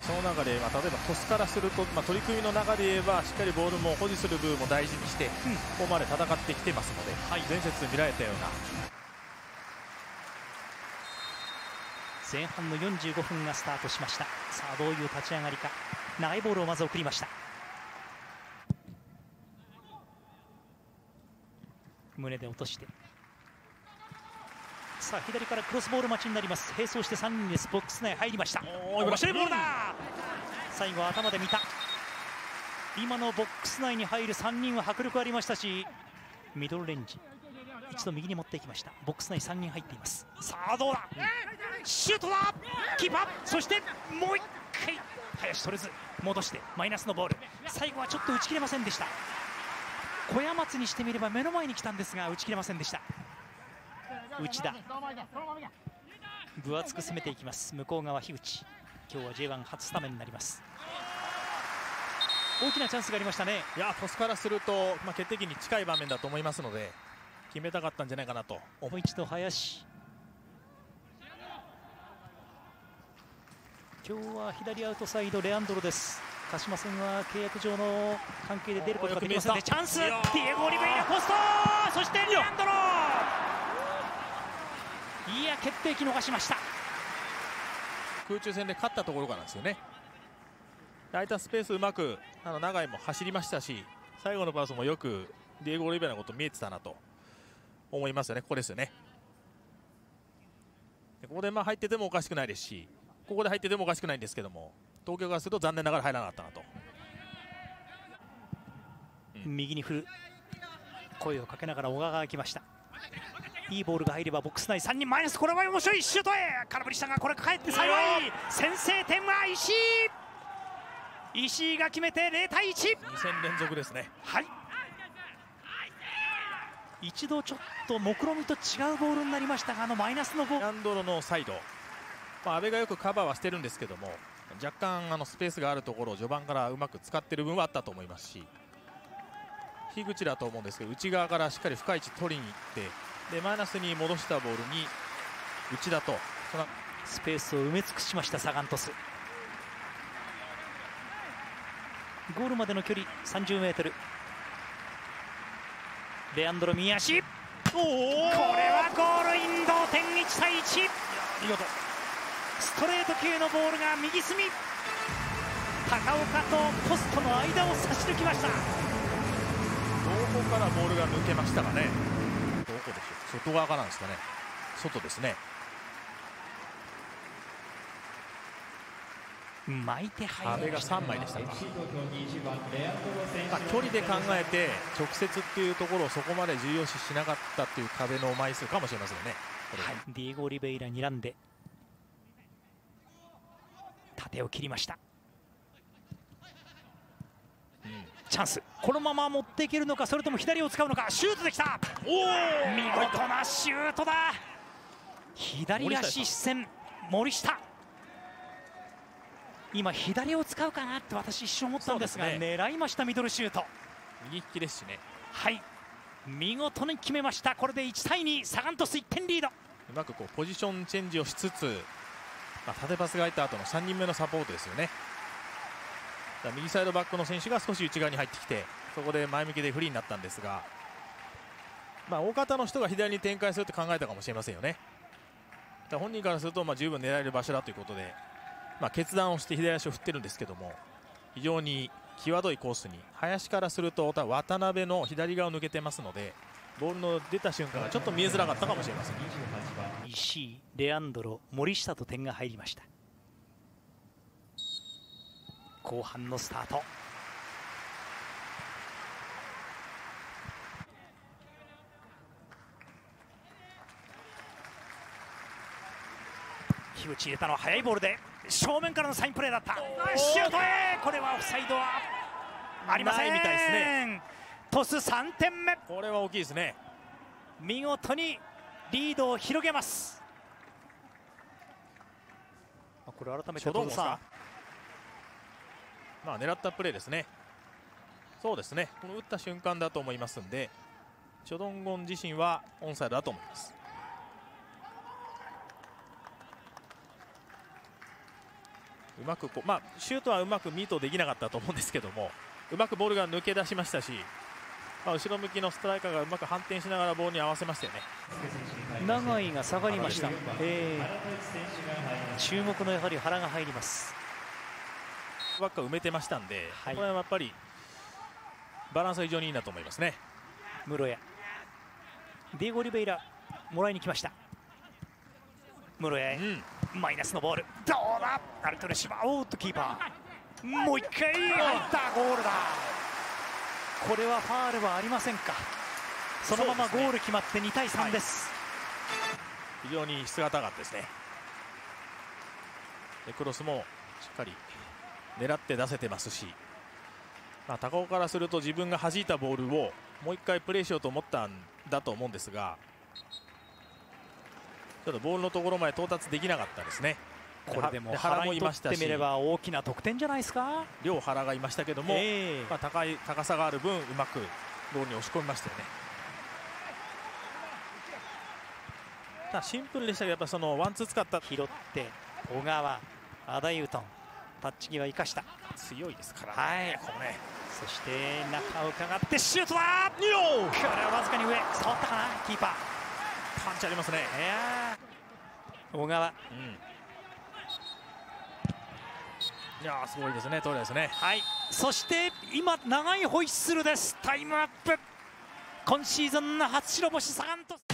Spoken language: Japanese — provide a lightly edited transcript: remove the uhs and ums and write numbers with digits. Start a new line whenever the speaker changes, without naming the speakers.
その中で、例えばトスからすると、取り組みの中で言えばしっかりボールも保持する部分も大事にして、ここまで戦ってきてますので、前節見られたような。
前半の45分がスタートしました。さあどういう立ち上がりか。長いボールをまず送りました。胸で落として、さあ左からクロスボール待ちになります。並走して3人です。ボックス内入りました。面白いボールだ。最後は頭で見た。今のボックス内に入る3人は迫力ありましたし、ミドルレンジ一度右に持っていきました。ボックス内3人入っています。さあどうだ、シュートだ。キーパー、そしてもう一回林取れず戻してマイナスのボール。最後はちょっと打ち切れませんでした。小屋松にしてみれば目の前に来たんですが打ち切れませんでした。内田、分厚く攻めていきます。向こう側樋口、今日は J1 初スタメンになります。大きなチャンスがありましたね。
いや、トスからすると、決定機に近い場面だと思いますので決めたかったんじゃないかなと。
もう一度林、今日は左アウトサイドレアンドロです。鹿島戦は契約上の関係で出ることができませんで、チャンス、ディエゴ・オリベイラポスト、そしてレアンドロ、いや決定機逃しました。
空中戦で勝ったところからですよね。空いたスペースうまく永井も走りましたし、最後のパスもよくディエゴ・オリベイラのこと見えてたなと思いますよね。ここですよね。でここで入っててもおかしくないですし、ここで入っててもおかしくないんですけども、東京からすると残念ながら入らなかったなと。
右に振る声をかけながら小川が来ました。いいボールが入ればボックス内3人マイナス。これは面白いシュートへ空振りしたが、これ帰って幸い。先制点は石井が決めて0対1。
2戦連続ですね。
はい、一度ちょっと目論見と違うボールになりましたが、マイナスのボール、
レアンドロのサイド、阿部がよくカバーはしてるんですけども、若干スペースがあるところを序盤からうまく使っている分はあったと思いますし、樋口だと思うんですけど、内側からしっかり深い位置取りに行って、でマイナスに戻したボールに内田と
スペースを埋め尽くしましたサガン鳥栖。ゴールまでの距離30メートル。レアンドロ右足、これはゴールイン、同点1対1。
見事
ストレート系のボールが右隅、高岡とポストの間を差し抜きました。
どこからボールが抜けましたかね。どこでしょう、外側からなんですかね。外ですね。
巻いて入
阿部が
りました。
3枚でしたか。距離で考えて直接っていうところをそこまで重要視しなかったっていう壁の枚数かもしれませんよね。
はい、ディエゴ・オリベイラにらんで縦を切りました。チャンス、このまま持っていけるのか、それとも左を使うのか。シュートできた。見事なシュートだ。左足視線、森下、今左を使うかなって私一瞬思ったんですが、狙いました。ミドルシュート、
右利きですしね。
はい、見事に決めました。これで1対2、サガン鳥栖1点リード。
うまくポジションチェンジをしつつ、縦パスが入った後の3人目のサポートですよね。右サイドバックの選手が少し内側に入ってきて、そこで前向きでフリーになったんですが、大方の人が左に展開するって考えたかもしれませんよね。本人からすると十分狙える場所だということで、決断をして左足を振ってるんですけども、非常に際どいコースに、林からすると渡辺の左側を抜けてますので、ボールの出た瞬間がちょっと見えづらかったかもしれません。
石井、レアンドロ、森下と点が入りました。後半のスタート、樋口入れたのは速いボールで正面からのサインプレーだった。シュートへ、これはオフサイドはありません
みたいですね。
鳥栖3点目、
これは大きいですね。
見事にリードを広げます。これ改めてどうですか。
狙ったプレーですね。そうですね、この打った瞬間だと思いますんで、チョドンゴン自身はオンサイドだと思います。 うまくこう、シュートはうまくミートできなかったと思うんですけども、うまくボールが抜け出しましたし、後ろ向きのストライカーがうまく反転しながらボールに合わせましたよね。
永井が下がりました。注目のやはり原が入ります。
バックは埋めてましたんで、
はい、
これはやっぱりバランスは非常にいいなと思いますね。
室谷、ディエゴ・リベイラもらいに来ました。室谷へ、マイナスのボール、どうだ、アルトゥルシバ、おっとキーパー、もう一回入ったゴールだ。これはファールはありませんか。そのままゴール決まって2対3です。
非常に質が高かったですね。でクロスもしっかり狙って出せてますし、高尾からすると自分が弾いたボールをもう一回プレーしようと思ったんだと思うんですが、ちょっとボールのところまで到達できなかったですね。
これでも原にとってみれば大きな得点じゃないですか。
両原がいましたけども、高さがある分うまくゴールに押し込みましたよね。ただシンプルでしたけど、やっぱそのワンツー使った
拾って小川、アダイウトン、タッチ際生かした、
強いですから、
こうね。そして中を伺ってシュートだ。これはわずかに上、触ったかな、キーパー。
パンチありますね。
小川、
いやすごいですね、トイレですね。
はい、そして今長いホイッスルです。タイムアップ。今シーズンの初白星サガン鳥栖。